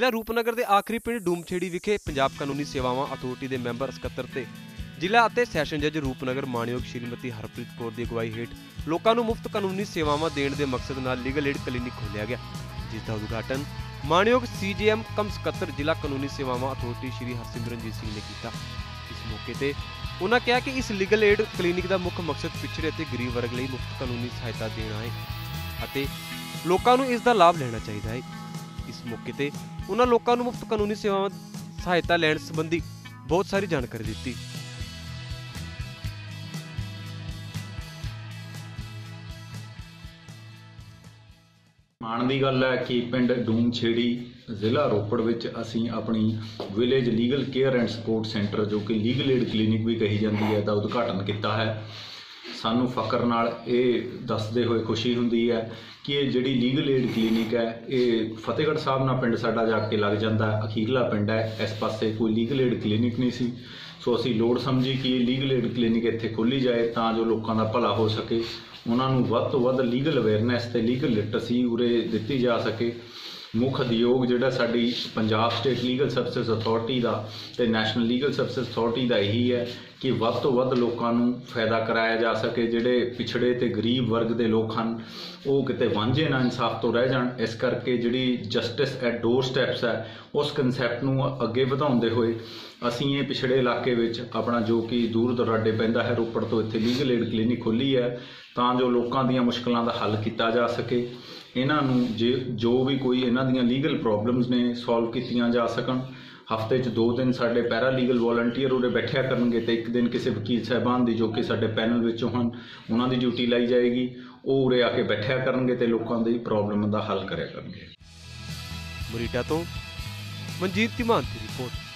ਜ਼ਿਲ੍ਹਾ ਰੂਪਨਗਰ ਦੇ ਆਖਰੀ ਪਿੰਡ ਡੂਮਛੇੜੀ ਵਿਖੇ ਪੰਜਾਬ ਕਾਨੂੰਨੀ ਸੇਵਾਵਾਂ ਅਥਾਰਟੀ ਦੇ ਮੈਂਬਰ ਸਕੱਤਰ ਤੇ ਜ਼ਿਲ੍ਹਾ ਅਤੇ ਸੈਸ਼ਨ ਜੱਜ ਰੂਪਨਗਰ ਮਾਣਯੋਗ ਸ਼੍ਰੀਮਤੀ ਹਰਪ੍ਰੀਤ ਕੌਰ ਦੀ ਅਗਵਾਈ ਹੇਠ ਲੋਕਾਂ ਨੂੰ ਮੁਫਤ ਕਾਨੂੰਨੀ ਸੇਵਾਵਾਂ ਦੇਣ ਦੇ ਮਕਸਦ ਨਾਲ ਲੀਗਲ ਏਡ ਕਲੀਨਿਕ ਖੋਲ੍ਹਿਆ ਗਿਆ, ਜਿਸ ਦਾ ਉਦਘਾਟਨ ਮਾਣਯੋਗ CJM ਕਮ ਸਕੱਤਰ ਜ਼ਿਲ੍ਹਾ ਕਾਨੂੰਨੀ ਸੇਵਾਵਾਂ ਅਥਾਰਟੀ ਸ਼੍ਰੀ ਹਰਸਿਮਰਨਜੀਤ ਸਿੰਘ ਨੇ ਕੀਤਾ। ਇਸ ਮੌਕੇ ਤੇ ਉਹਨਾਂ ਕਿਹਾ ਕਿ ਇਸ ਲੀਗਲ ਏਡ ਕਲੀਨਿਕ ਦਾ ਮੁੱਖ ਮਕਸਦ ਪਿਛੜੇ ਅਤੇ ਗਰੀਬ ਵਰਗ ਲਈ ਮੁਫਤ ਕਾਨੂੰਨੀ ਸਹਾਇਤਾ ਦੇਣਾ ਹੈ ਅਤੇ ਲੋਕਾਂ ਨੂੰ ਇਸ ਦਾ ਲਾਭ ਲੈਣਾ ਚਾਹੀਦਾ ਹੈ। ਇਸ ਮੌਕੇ ਤੇ ਉਹਨਾਂ ਲੋਕਾਂ ਨੂੰ ਮੁਫਤ ਕਾਨੂੰਨੀ ਸੇਵਾਵਾਂ ਸਹਾਇਤਾ ਲੈਣ ਸੰਬੰਧੀ ਬਹੁਤ ਸਾਰੀ ਜਾਣਕਾਰੀ ਦਿੱਤੀ। ਮਾਣ ਦੀ ਗੱਲ ਹੈ ਕਿ ਪਿੰਡ ਡੂਮਛੇੜੀ ਜ਼ਿਲ੍ਹਾ ਰੋਪੜ ਵਿੱਚ ਅਸੀਂ ਆਪਣੀ village legal care and support centre ਜੋ ਕਿ ਲੀਗਲ ਏਡ ਕਲੀਨਿਕ ਵੀ ਕਹੀ ਜਾਂਦੀ ਹੈ ਦਾ ਉਦਘਾਟਨ ਕੀਤਾ ਹੈ। ਸਾਨੂੰ ਫਖਰ ਨਾਲ ਇਹ ਦੱਸਦੇ ਹੋਏ ਖੁਸ਼ੀ ਹੁੰਦੀ ਹੈ ਕਿ ਇਹ ਜਿਹੜੀ ਲੀਗਲ ਏਡ ਕਲੀਨਿਕ ਹੈ ਇਹ ਫਤਿਹਗੜ੍ਹ ਸਾਹਿਬ ਨਾਲ ਪਿੰਡ ਸਾਡਾ ਜਾ ਕੇ ਲੱਗ ਜਾਂਦਾ, ਅਖੀਰਲਾ ਪਿੰਡ ਹੈ, ਇਸ ਪਾਸੇ ਕੋਈ ਲੀਗਲ ਏਡ ਕਲੀਨਿਕ ਨਹੀਂ ਸੀ। ਸੋ ਅਸੀਂ ਲੋੜ ਸਮਝੀ ਕਿ ਇਹ ਲੀਗਲ ਏਡ ਕਲੀਨਿਕ ਇੱਥੇ ਖੋਲ੍ਹੀ ਜਾਏ ਤਾਂ ਜੋ ਲੋਕਾਂ ਦਾ ਭਲਾ ਹੋ ਸਕੇ, ਉਹਨਾਂ ਨੂੰ ਵੱਧ ਤੋਂ ਵੱਧ ਲੀਗਲ ਅਵੇਅਰਨੈਸ ਅਤੇ ਲੀਗਲ ਲਿਟਰੇਸੀ ਉਰੇ ਦਿੱਤੀ ਜਾ ਸਕੇ। ਮੁੱਖ ਉਦਯੋਗ ਜਿਹੜਾ ਸਾਡੀ Punjab state legal services authority ਦਾ ਅਤੇ ਨੈਸ਼ਨਲ ਲੀਗਲ ਸਰਵਿਸਿਜ਼ ਅਥਾਰਟੀ ਦਾ ਇਹੀ ਹੈ ਕਿ ਵੱਧ ਤੋਂ ਵੱਧ ਲੋਕਾਂ ਨੂੰ ਫਾਇਦਾ ਕਰਾਇਆ ਜਾ ਸਕੇ। ਜਿਹੜੇ ਪਿਛੜੇ ਅਤੇ ਗਰੀਬ ਵਰਗ ਦੇ ਲੋਕ ਹਨ ਉਹ ਕਿਤੇ ਵਾਂਝੇ ਨਾ ਇਨਸਾਫ ਤੋਂ ਰਹਿ ਜਾਣ। ਇਸ ਕਰਕੇ ਜਿਹੜੀ ਜਸਟਿਸ ਐਟ ਡੋਰ ਸਟੈਪਸ ਹੈ ਉਸ ਕਨਸੈਪਟ ਨੂੰ ਅੱਗੇ ਵਧਾਉਂਦੇ ਹੋਏ ਅਸੀਂ ਇਹ ਪਿਛੜੇ ਇਲਾਕੇ ਵਿੱਚ ਆਪਣਾ ਜੋ ਕਿ ਦੂਰ ਦੁਰਾਡੇ ਪੈਂਦਾ ਹੈ ਰੋਪੜ ਤੋਂ ਇੱਥੇ ਲੀਗਲ ਏਡ ਕਲੀਨਿਕ ਖੋਲ੍ਹੀ ਹੈ ਤਾਂ ਜੋ ਲੋਕਾਂ ਦੀਆਂ ਮੁਸ਼ਕਲਾਂ ਦਾ ਹੱਲ ਕੀਤਾ ਜਾ ਸਕੇ। ਇਹਨਾਂ ਨੂੰ ਜੋ ਵੀ ਕੋਈ ਇਹਨਾਂ ਦੀਆਂ ਲੀਗਲ ਪ੍ਰੋਬਲਮਸ ਨੇ ਸੋਲਵ ਕੀਤੀਆਂ ਜਾ ਸਕਣ। ਹਫ਼ਤੇ 'ਚ 2 ਦਿਨ ਸਾਡੇ ਪੈਰਾ ਲੀਗਲ ਵੋਲੰਟੀਅਰ ਉਰੇ ਬੈਠਿਆ ਕਰਨਗੇ ਅਤੇ ਇੱਕ ਦਿਨ ਕਿਸੇ ਵਕੀਲ ਸਾਹਿਬਾਨ ਦੀ ਜੋ ਕਿ ਸਾਡੇ ਪੈਨਲ ਵਿੱਚੋਂ ਹਨ ਉਹਨਾਂ ਦੀ ਡਿਊਟੀ ਲਾਈ ਜਾਏਗੀ। ਉਹ ਉਰੇ ਆ ਕੇ ਬੈਠਿਆ ਕਰਨਗੇ ਅਤੇ ਲੋਕਾਂ ਦੀ ਪ੍ਰੋਬਲਮ ਦਾ ਹੱਲ ਕਰਿਆ ਕਰਨਗੇ। ਮੋਰਿੰਡਾ ਤੋਂ ਮਨਜੀਤ ਧੀਮਾਨ ਦੀ ਰਿਪੋਰਟ।